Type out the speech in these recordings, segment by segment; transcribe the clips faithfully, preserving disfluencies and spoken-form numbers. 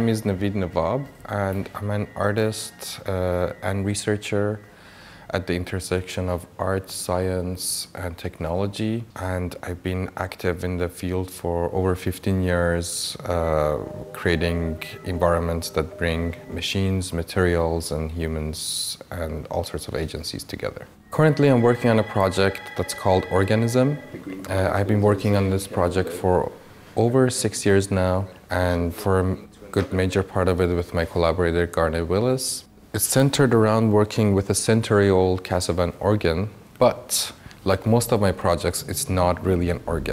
is Navid Navab, and I'm an artist uh, and researcher at the intersection of art, science, and technology. And I've been active in the field for over fifteen years, uh, creating environments that bring machines, materials, and humans, and all sorts of agencies together. Currently, I'm working on a project that's called Organism. Uh, I've been working on this project for over six years now, and for a good major part of it with my collaborator, Garnet Willis. It's centered around working with a century-old Casavan organ, but like most of my projects, it's not really an organ.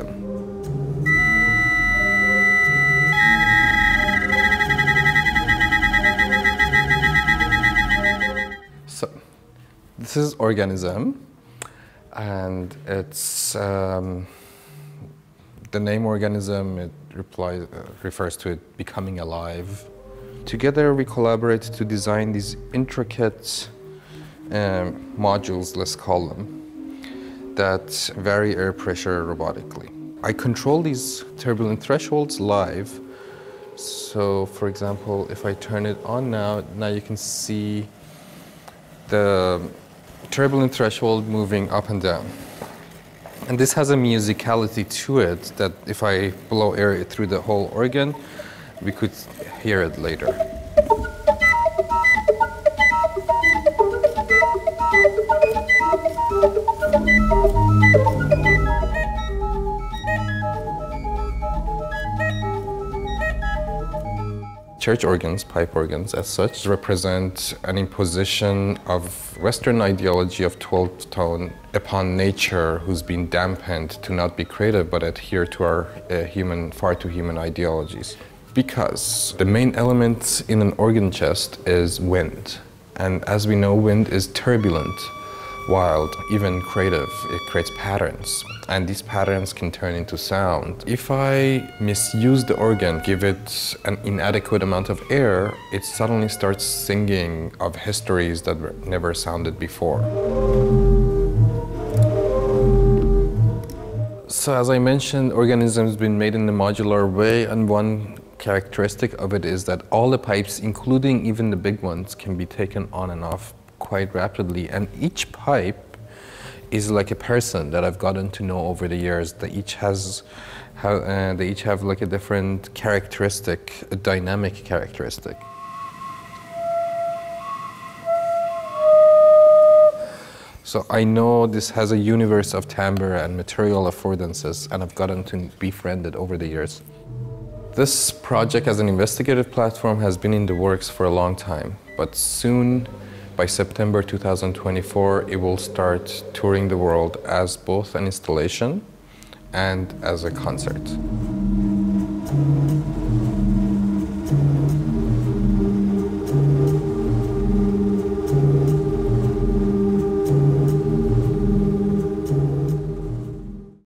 So, this is Organism, and it's um, the name Organism, it replies, uh, refers to it becoming alive. Together we collaborate to design these intricate um, modules, let's call them, that vary air pressure robotically. I control these turbulent thresholds live. So for example, if I turn it on now, now you can see the turbulent threshold moving up and down. And this has a musicality to it that if I blow air through the whole organ, we could hear it later. Church organs, pipe organs as such, represent an imposition of Western ideology of twelfth tone upon nature, who's been dampened to not be creative but adhere to our uh, human, far too human ideologies. Because the main element in an organ chest is wind. And as we know, wind is turbulent, wild, even creative. It creates patterns. And these patterns can turn into sound. If I misuse the organ, give it an inadequate amount of air, it suddenly starts singing of histories that were never sounded before. So as I mentioned, Organism has been made in a modular way, and one characteristic of it is that all the pipes, including even the big ones, can be taken on and off quite rapidly. And each pipe is like a person that I've gotten to know over the years. They each has, how, uh, they each have like a different characteristic, a dynamic characteristic. So I know this has a universe of timbre and material affordances, and I've gotten to befriend it over the years. This project as an investigative platform has been in the works for a long time, but soon, by September two thousand twenty-four, it will start touring the world as both an installation and as a concert.